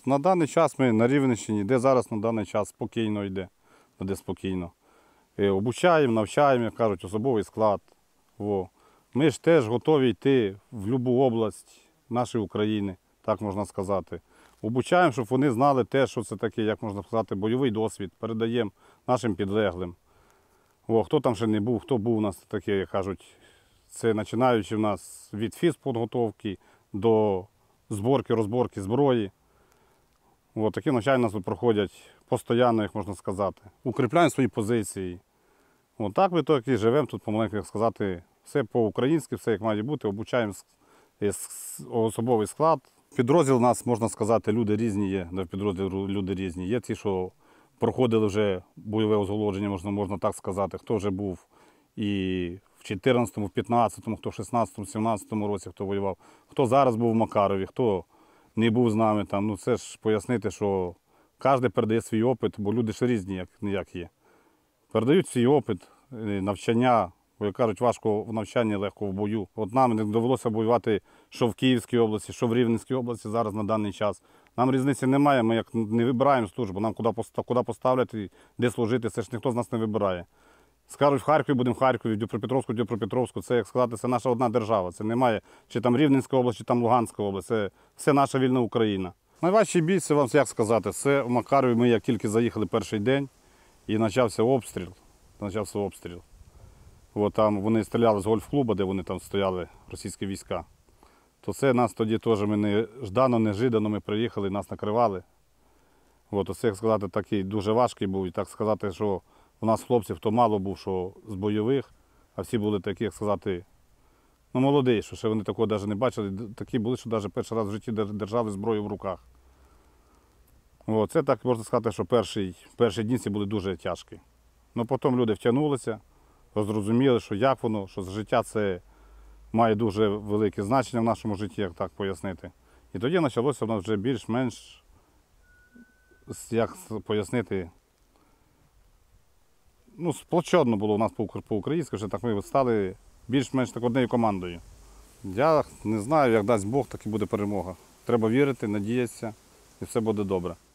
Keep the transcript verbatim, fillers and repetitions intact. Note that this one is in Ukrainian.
На даний час ми на Рівненщині, де зараз на даний час спокійно йде, де спокійно. І обучаємо, навчаємо, як кажуть, особовий склад. Во. Ми ж теж готові йти в будь-яку область нашої України, так можна сказати. Обучаємо, щоб вони знали те, що це таке, як можна сказати, бойовий досвід, передаємо нашим підлеглим. О, хто там ще не був, хто був у нас таке, як кажуть, це починаючи в нас від фізпідготовки до зборки, розборки зброї. О, такі навчання у нас тут проходять постійно, як можна сказати. Укріпляємо свої позиції. О, так ми так і живемо тут, помаленьку, як сказати, все по-українськи, все як має бути, обучаємо особовий склад. Підрозділ у нас, можна сказати, люди різні є, в підрозділі люди різні. Є ті, що проходили вже бойове озголодження, можна, можна так сказати, хто вже був і в чотирнадцятому, в п'ятнадцятому, хто в шістнадцятому, сімнадцятому році, хто воював, хто зараз був в Макарові, хто не був з нами там. Ну це ж пояснити, що кожен передає свій опит, бо люди ж різні, як, як є. Передають свій опит, навчання, бо, як кажуть, важко в навчанні, легко в бою. От нам не довелося воювати що в Київській області, що в Рівненській області зараз на даний час. Нам різниці немає, ми як не вибираємо службу, нам куди, куди поставити, де служити, це ж ніхто з нас не вибирає. Скажуть, в Харкові будемо в Харкові, в Дніпропетровську, в Дніпропетровську, це, як сказати, це наша одна держава. Це немає, чи там Рівненська область, чи там Луганська область, це все наша вільна Україна. Найважчий бій, це вам як сказати, це в Макарові ми як тільки заїхали перший день і почався обстріл. Почався обстріл. От там вони стріляли з гольф-клубу, де вони там стояли, російські війська. То це нас тоді теж ми неждано, нежидано ми приїхали, нас накривали. От, оце, як сказати, такий дуже важкий був. І так сказати, що у нас хлопців то мало був, що з бойових, а всі були такі, як сказати, ну молоді, що ще вони такого навіть не бачили. Такі були, що навіть перший раз в житті держали зброю в руках. От, це так можна сказати, що перші, перші дні ці були дуже тяжкі. Ну потім люди втягнулися, зрозуміли, що як воно, що життя це має дуже велике значення в нашому житті, як так пояснити. І тоді почалося в нас вже більш-менш, як пояснити, ну, сплочено було у нас по-українськи, вже так ми стали більш-менш так однією командою. Я не знаю, як дасть Бог, так і буде перемога. Треба вірити, надіятися, і все буде добре.